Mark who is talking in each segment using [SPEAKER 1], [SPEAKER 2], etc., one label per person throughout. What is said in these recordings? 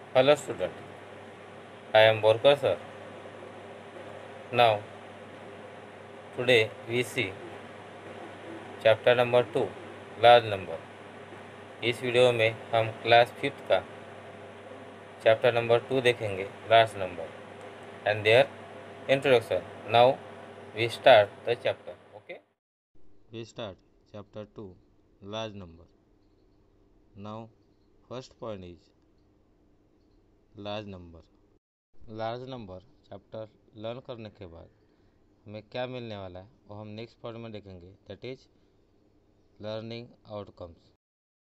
[SPEAKER 1] Hello student, I am Borkar sir. Now today we see chapter number 2 large number. इस video में हम class 5th का chapter number 2 देखेंगे, large number and their introduction. Now we start the chapter. Okay, we start chapter 2 large number. Now first point is large number chapter learn करने के बाद हमें क्या मिलने वाला है वो हम नेक्स्ट पॉइंट में देखेंगे, दैट इज लर्निंग आउटकम्स।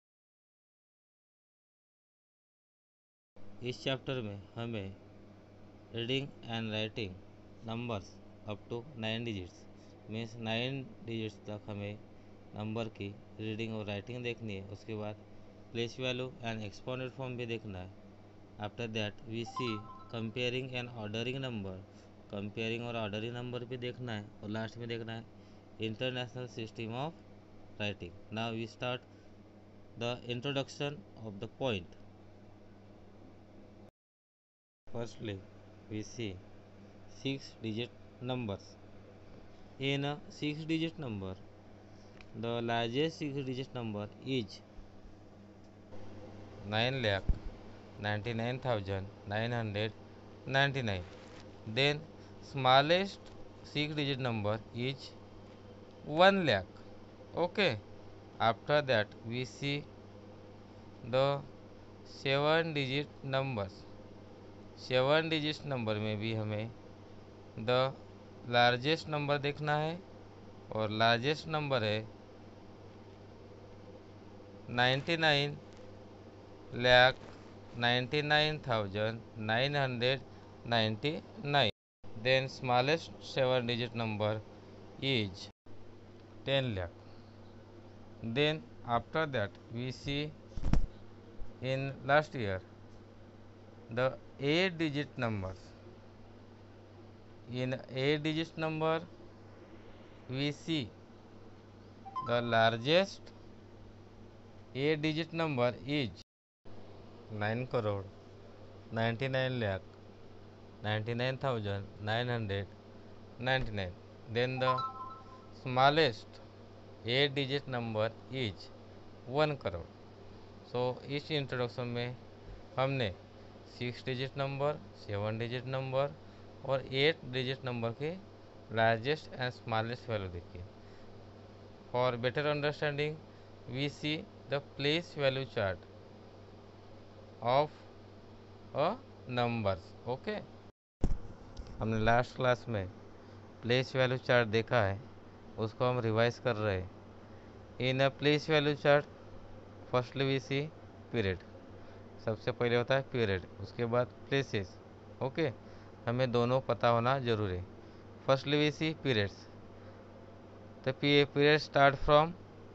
[SPEAKER 1] इस चैप्टर में हमें reading and writing numbers up to 9 digits means 9 digits तक हमें नंबर की रीडिंग और राइटिंग देखनी है। उसके बाद place value and exponent form भी देखना है। After that we see comparing and ordering number, comparing और ऑर्डरिंग नंबर भी देखना है। और लास्ट में देखना है international system of writing. Now we start the introduction of the point. Firstly, we see 6-digit numbers. In a 6-digit number, the largest 6-digit number is 9,99,999. Then, smallest 6-digit number is 1 lakh. Okay. After that, we see the 7-digit numbers. 7 digit number में भी हमें the largest number देखना है और largest number है 99,99,999। Then smallest 7-डिजिट number is 10 lakh. Then after that we see in last year the 8-digit numbers. In 8-digit number we see the largest 8-digit number is 9 crore 99 lakh 99,999. Then the smallest 8-digit number is 1 crore. So इस introduction में हमने six digit number, seven digit number और eight digit number के largest and smallest value देखी। For better understanding we see the place value chart of a numbers. Okay, हमने last class में place value chart देखा है, उसको हम रिवाइज कर रहे हैं। In a place value chart firstly we see period. सबसे पहले होता है पीरियड, उसके बाद प्लेसेस। ओके, हमें दोनों पता होना जरूरी है। Firstly we see periods. The period start from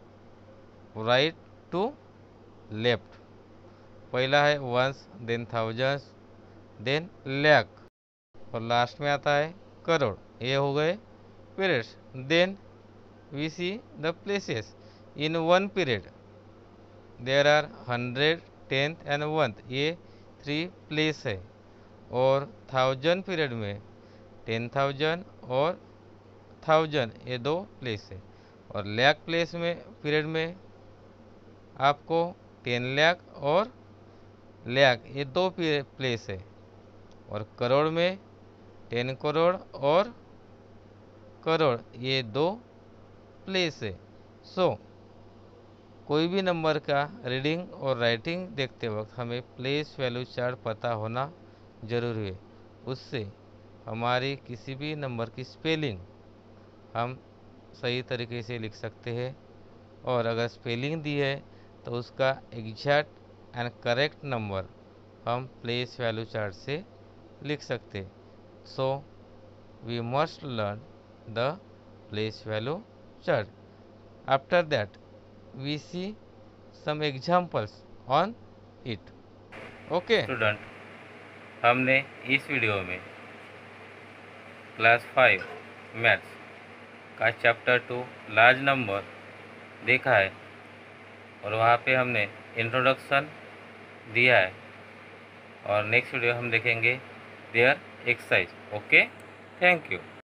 [SPEAKER 1] right to left. पहला है ones, then thousands, then lakh और लास्ट में आता है करोड़। ये हो गए periods. Then we see the places. In one period there are 100, 10th and 1th, ये 3 प्लेस है। और 1000 पीरियड में 10,000 और 1000 ये 2 प्लेस है। और लैख प्लेस में पीरियड में आपको 10 लाख और लैख ये 2 प्लेस है। और करोड़ में 10 करोड़ और करोड़ ये 2 प्लेस है। सो कोई भी नंबर का रीडिंग और राइटिंग देखते वक्त हमें प्लेस वैल्यू चार्ट पता होना जरूरी है। उससे हमारी किसी भी नंबर की स्पेलिंग हम सही तरीके से लिख सकते हैं। और अगर स्पेलिंग दी है तो उसका एग्जैक्ट एंड करेक्ट नंबर हम प्लेस वैल्यू चार्ट से लिख सकते हैं। So we must learn the place value chart. After that we see some examples on it. Okay student, हमने इस वीडियो में क्लास 5 मैथ्स का चैप्टर 2 लार्ज नंबर देखा है और वहाँ पे हमने इंट्रोडक्शन दिया है और नेक्स्ट वीडियो हम देखेंगे their exercise. Okay, thank you.